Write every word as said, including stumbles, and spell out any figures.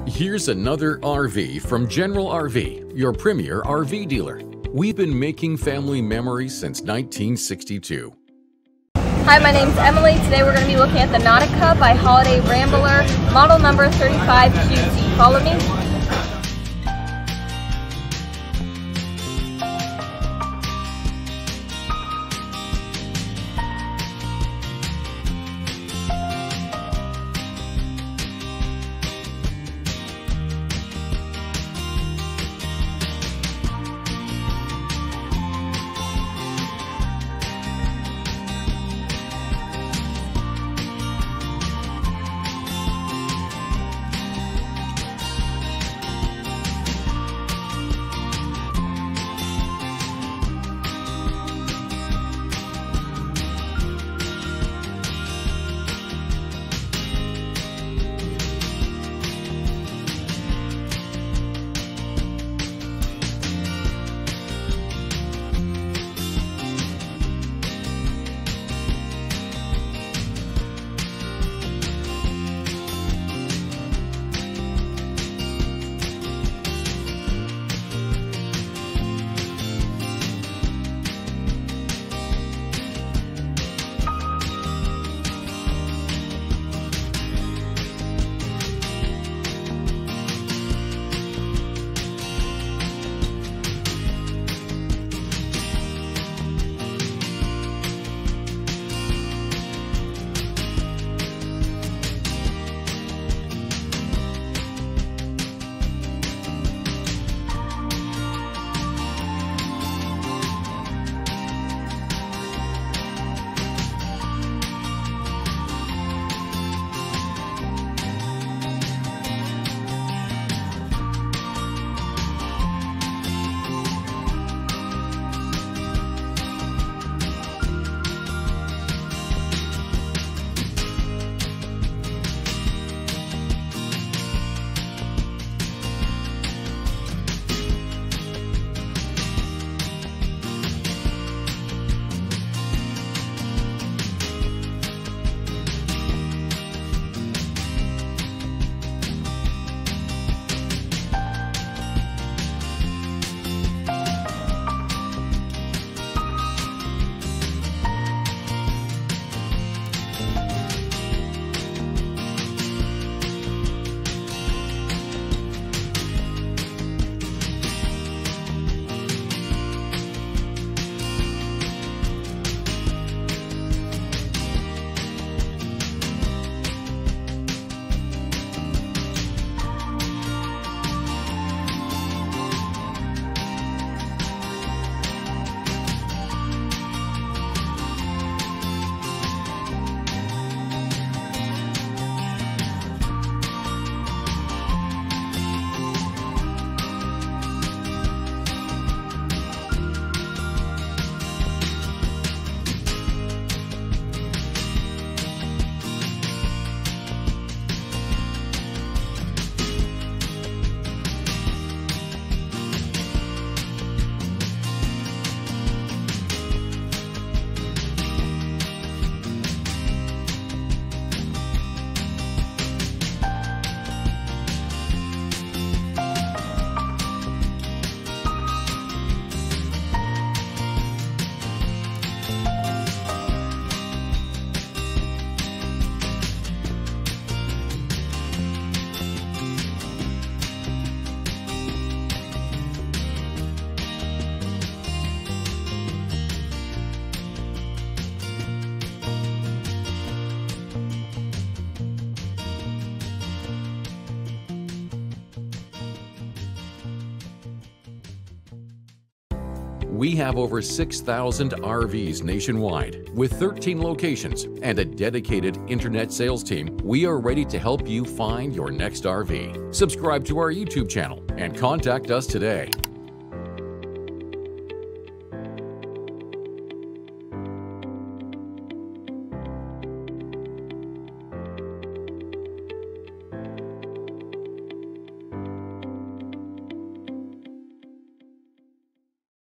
Here's another R V from General R V, your premier R V dealer. We've been making family memories since nineteen sixty-two. Hi, my name's Emily. Today we're going to be looking at the Nautica by Holiday Rambler, model number thirty-five Q Z. Follow me. We have over six thousand R Vs nationwide. With thirteen locations and a dedicated internet sales team, we are ready to help you find your next R V. Subscribe to our YouTube channel and contact us today.